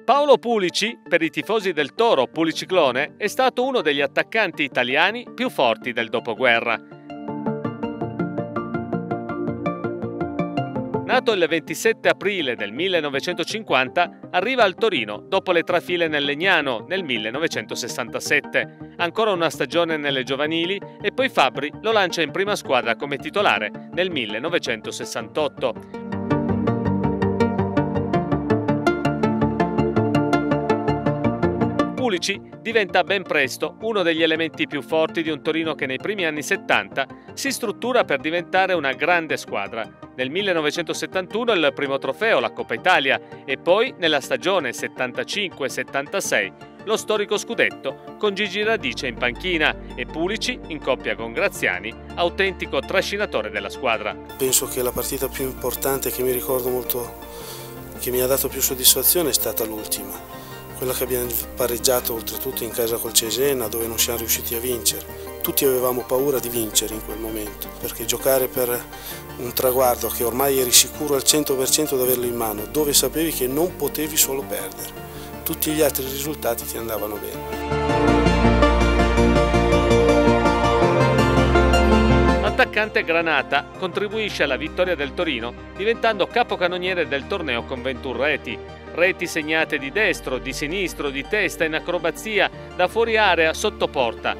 Paolo Pulici, per i tifosi del Toro Puliciclone, è stato uno degli attaccanti italiani più forti del dopoguerra. Nato il 27 aprile del 1950, arriva al Torino dopo le trafile nel Legnano nel 1967, ancora una stagione nelle giovanili e poi Fabbri lo lancia in prima squadra come titolare nel 1968. Pulici diventa ben presto uno degli elementi più forti di un Torino che nei primi anni 70 si struttura per diventare una grande squadra. Nel 1971 il primo trofeo, la Coppa Italia, e poi nella stagione 75-76 lo storico scudetto con Gigi Radice in panchina e Pulici in coppia con Graziani, autentico trascinatore della squadra. Penso che la partita più importante che mi ricordo molto, che mi ha dato più soddisfazione, è stata l'ultima. Quella che abbiamo pareggiato oltretutto in casa col Cesena, dove non siamo riusciti a vincere. Tutti avevamo paura di vincere in quel momento, perché giocare per un traguardo che ormai eri sicuro al 100% di averlo in mano, dove sapevi che non potevi solo perdere. Tutti gli altri risultati ti andavano bene. L'attaccante Granata contribuisce alla vittoria del Torino, diventando capocannoniere del torneo con 21 reti. Reti segnate di destro, di sinistro, di testa, in acrobazia, da fuori area, sotto porta.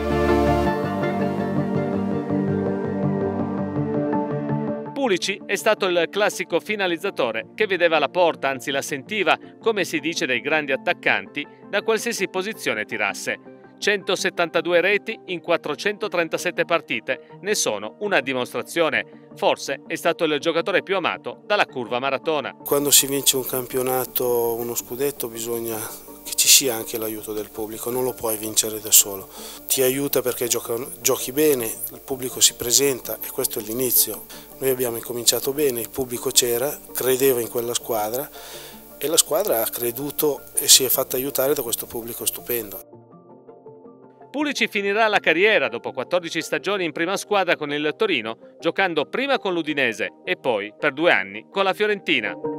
Pulici è stato il classico finalizzatore che vedeva la porta, anzi la sentiva, come si dice dei grandi attaccanti, da qualsiasi posizione tirasse. 172 reti in 437 partite, ne sono una dimostrazione. Forse è stato il giocatore più amato dalla curva maratona. Quando si vince un campionato, uno scudetto, bisogna che ci sia anche l'aiuto del pubblico, non lo puoi vincere da solo. Ti aiuta perché giochi bene, il pubblico si presenta e questo è l'inizio. Noi abbiamo incominciato bene, il pubblico c'era, credeva in quella squadra e la squadra ha creduto e si è fatta aiutare da questo pubblico stupendo. Pulici finirà la carriera dopo 14 stagioni in prima squadra con il Torino, giocando prima con l'Udinese e poi per 2 anni con la Fiorentina.